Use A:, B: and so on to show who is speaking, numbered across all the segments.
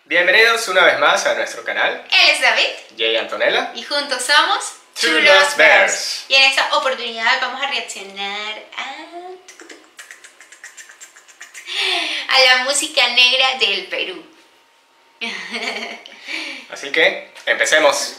A: Bienvenidos una vez más a nuestro canal.
B: Él es David.
A: Jay Antonella.
B: Y juntos somos
A: Two Lost Bears.
B: Y en esta oportunidad vamos a reaccionar a la música negra del Perú.
A: Así que, empecemos.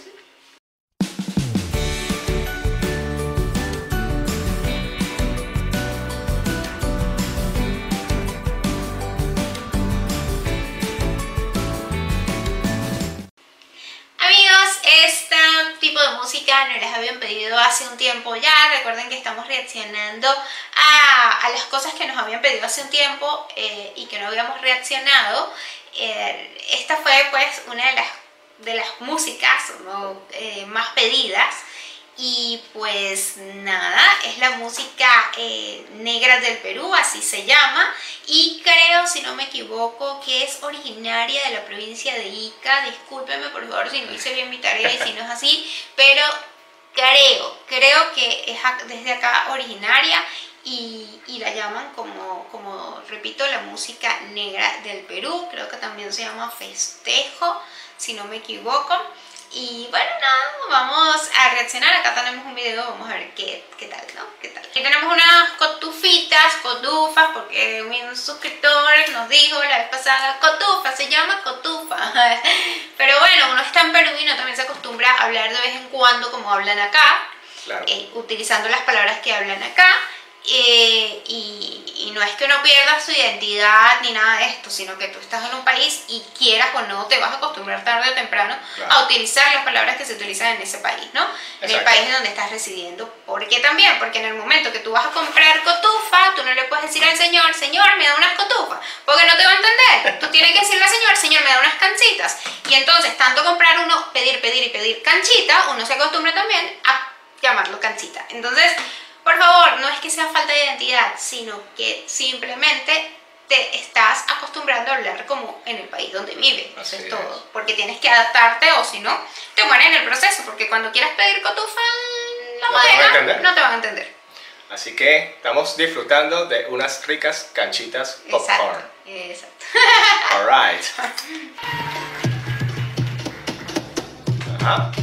B: Este tipo de música nos las habían pedido hace un tiempo ya. Recuerden que estamos reaccionando a las cosas que nos habían pedido hace un tiempo y que no habíamos reaccionado. Esta fue pues una de las músicas, ¿no?, más pedidas. Y pues nada, es la música negra del Perú, así se llama. Y creo, si no me equivoco, que es originaria de la provincia de Ica. Discúlpenme por favor si no hice bien mi tarea y si no es así, pero creo que es desde acá originaria y la llaman como repito, la música negra del Perú. Creo que también se llama festejo, si no me equivoco. Y bueno, nada, vamos a reaccionar. Acá tenemos un video, vamos a ver qué tal, ¿no? ¿Qué tal? Aquí tenemos unas cotufas, porque un suscriptor nos dijo la vez pasada, cotufa, se llama cotufa. Pero bueno, uno está en Perú y uno también se acostumbra a hablar de vez en cuando como hablan acá, claro, utilizando las palabras que hablan acá. Y no es que uno pierda su identidad ni nada de esto, sino que tú estás en un país y quieras o no te vas a acostumbrar tarde o temprano, claro, a utilizar las palabras que se utilizan en ese país, ¿no? Exacto. En el país en donde estás residiendo. ¿Por qué también? Porque en el momento que tú vas a comprar cotufa, tú no le puedes decir al señor, señor, me da unas cotufas, porque no te va a entender. Tú tienes que decirle al señor, señor, me da unas canchitas. Y entonces, tanto comprar uno, pedir y pedir canchita, uno se acostumbra también a llamarlo canchita. Entonces, por favor, no es que sea falta de identidad, sino que simplemente te estás acostumbrando a hablar como en el país donde vives. Eso es todo. Porque tienes que adaptarte o si no, te mueres en el proceso. Porque cuando quieras pedir cotufa en la bodega, no te van a entender.
A: Así que estamos disfrutando de unas ricas canchitas popcorn.
B: Exacto.
A: Alright. Ajá.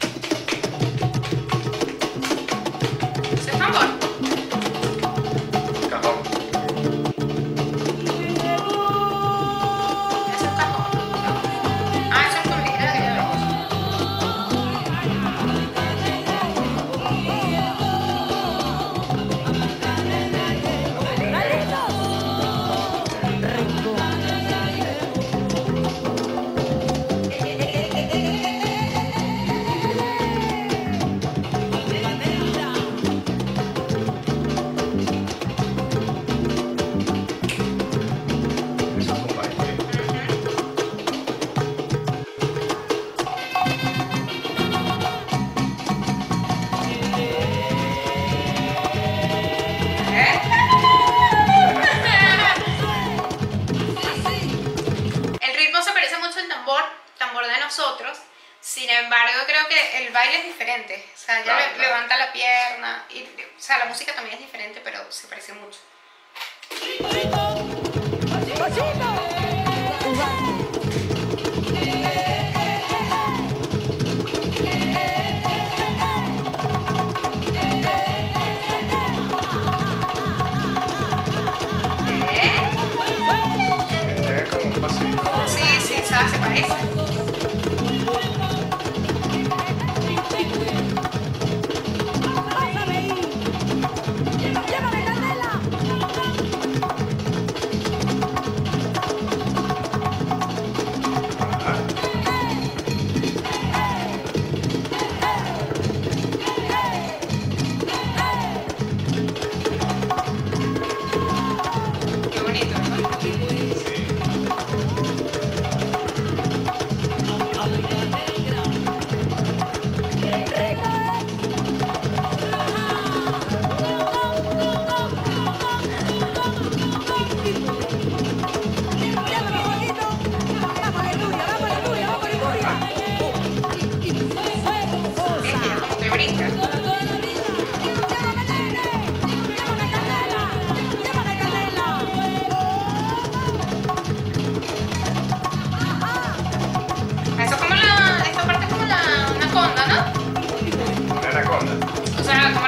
B: Nosotros, sin embargo, creo que el baile es diferente. O sea, ella levanta la pierna y, o sea, la música también es diferente, pero se parece mucho. Sí, ¿sabes? Se parece.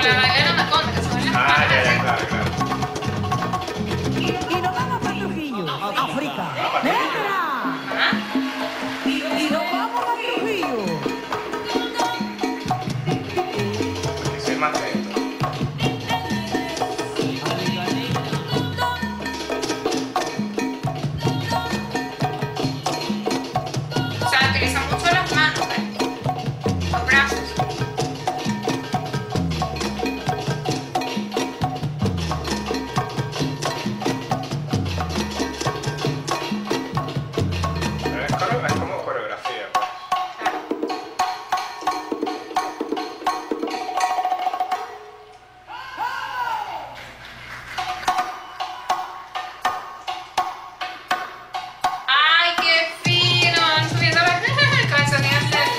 B: la baila la Anaconda, que son las
A: Ah,
B: manos
A: ya,
B: así.
A: claro, claro.
C: Y nos vamos para Trujillo, África.
A: para
C: ¡Negra!
B: Ajá.
C: Y nos vamos a Trujillo.
A: Ese es más lento.
B: O sea, utilizan mucho las manos, ¿ves? Los brazos.
A: Pero es como coreografía, pues.
B: Claro. ¡Ay, qué fino! Van subiendo las calzones del...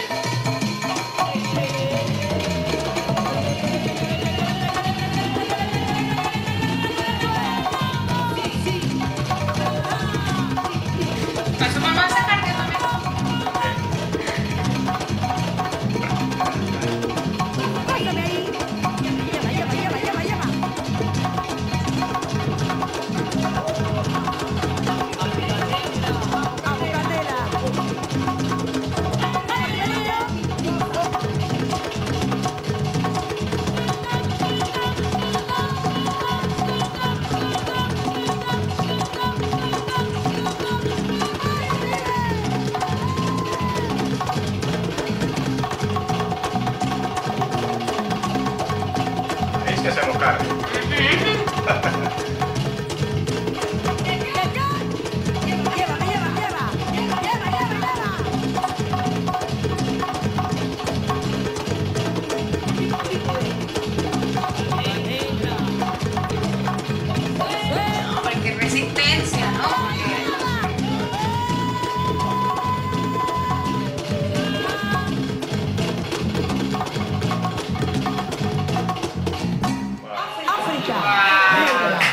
B: Eso vamos a sacar que también.
C: Báilame ahí. Lleva. Vamos, Candela.
A: Es que hacemos cardio.
B: Porque resistencia, ¿no?
A: Wow.
C: África.
B: Wow.
C: Negra.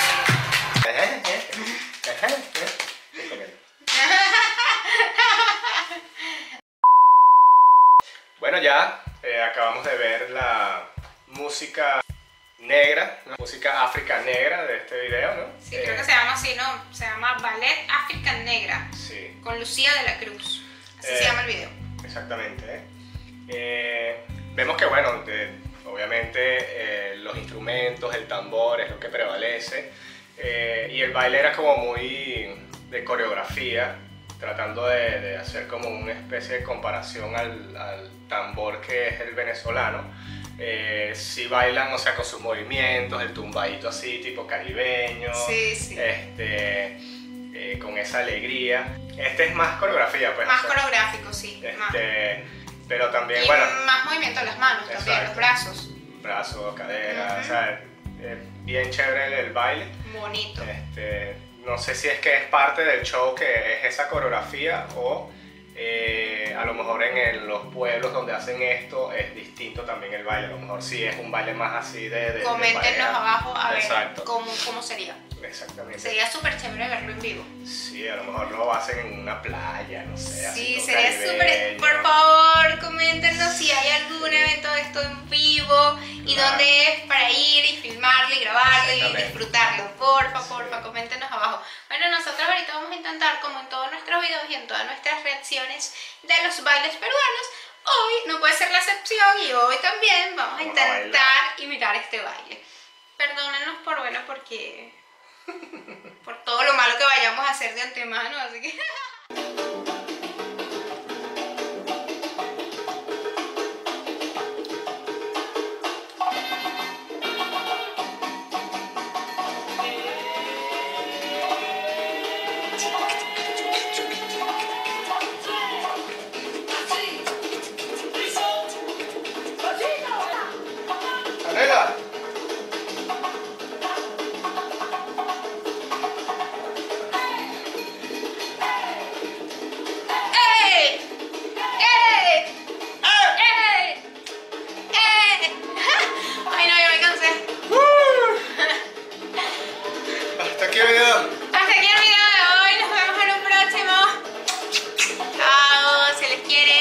A: Bueno, ya acabamos de ver la música negra, ¿no? Música África negra de este video, ¿no?
B: Sí, creo que se llama así, ¿no? Se llama Ballet África Negra,
A: Sí,
B: con Lucía de la Cruz. Así se llama el video.
A: exactamente. Vemos que, bueno, obviamente los instrumentos, el tambor es lo que prevalece, y el baile era como muy de coreografía, tratando de hacer como una especie de comparación al tambor que es el venezolano. Si bailan, o sea, con sus movimientos, el tumbadito así, tipo caribeño,
B: Sí, sí.
A: Con esa alegría. Este es más coreografía, pues.
B: Más
A: o sea,
B: coreográfico, sí. Más.
A: pero también,
B: Y
A: bueno,
B: más movimiento de las manos también,
A: Exacto.
B: los brazos.
A: brazos, cadera,
B: Ujú.
A: o sea, bien chévere el baile.
B: Bonito.
A: No sé si es que es parte del show que es esa coreografía o a lo mejor en los pueblos donde hacen esto es distinto también el baile. A lo mejor sí es un baile más así de
B: Coméntenos
A: bailar.
B: abajo a ver
A: Exacto.
B: cómo sería.
A: Exactamente.
B: Sería súper chévere verlo en vivo.
A: Sí, a lo mejor lo hacen en una playa, no sé. así
B: Sí,
A: todo
B: sería súper.
A: caribeño.
B: Por favor, coméntenos si hay algún evento de esto en vivo y
A: Claro.
B: dónde es para ir y filmarlo y grabarlo y
A: Exactamente.
B: disfrutarlo. Porfa,
A: Sí.
B: porfa, coméntenos abajo. Bueno, nosotros ahorita vamos a intentar, como en todos nuestros videos y en todas nuestras reacciones de los bailes peruanos, hoy no puede ser la excepción y hoy también vamos a
A: Vamos a
B: intentar
A: bailar.
B: imitar este baile. Perdónenos por porque por todo lo malo que vayamos a hacer de antemano, así que
A: ¡Canela!
B: ¡Ey! ¡Ey! ¡Ey! ¡Ey! Ay, no, ya me cansé.
A: Hasta aquí el video.
B: Hasta aquí el video de hoy. Nos vemos en un próximo. Chao, se les quiere.